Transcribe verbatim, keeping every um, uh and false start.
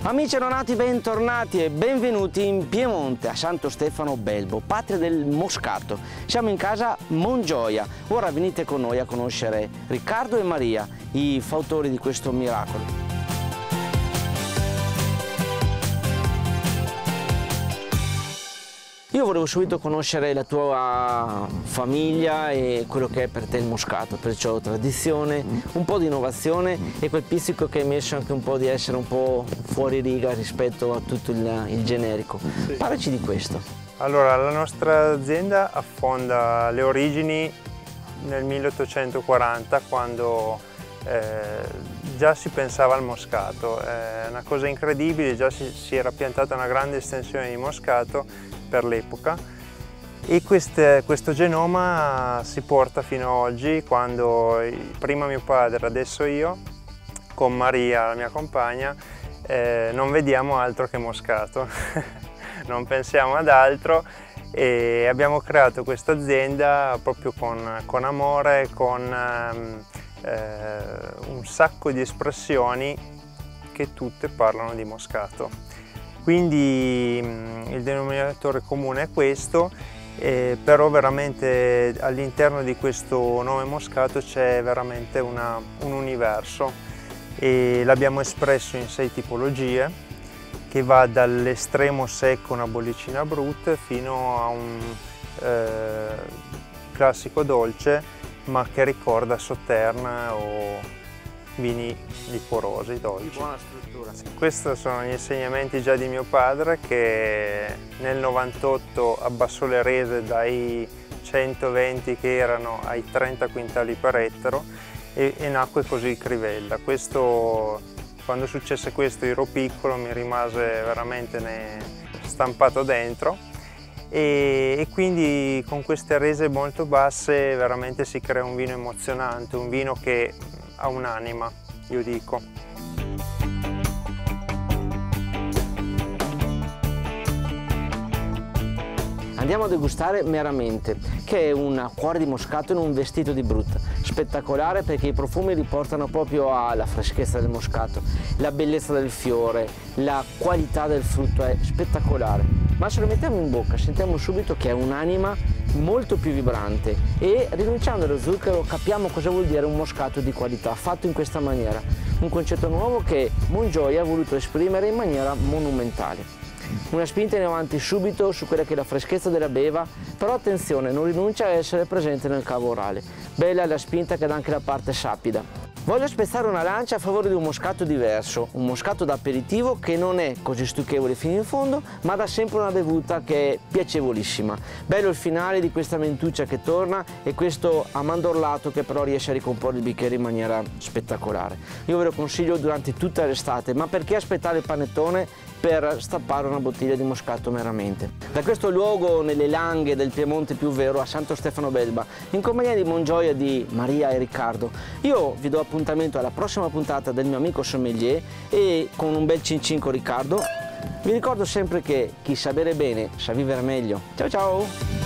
Amici aeronauti, bentornati e benvenuti in Piemonte, a Santo Stefano Belbo, patria del Moscato. Siamo in casa Mongioia. Ora venite con noi a conoscere Riccardo e Maria, i fautori di questo miracolo. Io volevo subito conoscere la tua famiglia e quello che è per te il Moscato, perciò tradizione, un po' di innovazione e quel pizzico che hai messo anche un po' di essere un po' fuori riga rispetto a tutto il, il generico. Sì. Parlaci di questo. Allora, la nostra azienda affonda le origini nel milleottocentoquaranta, quando eh, già si pensava al Moscato. È una cosa incredibile, già si, si era piantata una grande estensione di Moscato per l'epoca, e queste, questo genoma si porta fino ad oggi, quando prima mio padre, adesso io, con Maria, la mia compagna, eh, non vediamo altro che Moscato, non pensiamo ad altro, e abbiamo creato questa azienda proprio con, con amore, con eh, un sacco di espressioni che tutte parlano di Moscato. Quindi il denominatore comune è questo, eh, però veramente all'interno di questo nome Moscato c'è veramente una, un universo, e l'abbiamo espresso in sei tipologie, che va dall'estremo secco, una bollicina brut, fino a un eh, classico dolce, ma che ricorda Sauterne o vini liquorosi, dolci. Di buona struttura. Questi sono gli insegnamenti già di mio padre, che nel novantotto abbassò le rese dai centoventi che erano ai trenta quintali per ettaro, e, e nacque così il Crivella. Questo, quando successe questo, io ero piccolo, mi rimase veramente ne, stampato dentro, e, e quindi con queste rese molto basse veramente si crea un vino emozionante, un vino che ha un'anima, io dico. Andiamo a degustare Meramente, che è un cuore di Moscato in un vestito di Brut. Spettacolare, perché i profumi riportano proprio alla freschezza del Moscato, la bellezza del fiore, la qualità del frutto è spettacolare. Ma se lo mettiamo in bocca sentiamo subito che è un'anima molto più vibrante, e rinunciando allo zucchero capiamo cosa vuol dire un Moscato di qualità, fatto in questa maniera. Un concetto nuovo che Mongioia ha voluto esprimere in maniera monumentale. Una spinta in avanti subito su quella che è la freschezza della beva, però attenzione, non rinuncia a essere presente nel cavo orale. Bella la spinta che dà anche la parte sapida. Voglio spezzare una lancia a favore di un Moscato diverso, un Moscato da aperitivo che non è così stucchevole fino in fondo, ma dà sempre una bevuta che è piacevolissima. Bello il finale di questa mentuccia che torna, e questo amandorlato che però riesce a ricomporre il bicchiere in maniera spettacolare. Io ve lo consiglio durante tutta l'estate, ma perché aspettare il panettone per stappare una bottiglia di Moscato Meramente? Da questo luogo nelle Langhe del Piemonte più vero, a Santo Stefano Belba, in compagnia di Mongioia di Maria e Riccardo, io vi do appuntamento alla prossima puntata del mio amico sommelier, e con un bel cin cin con Riccardo. Vi ricordo sempre che chi sa bere bene sa vivere meglio. Ciao ciao!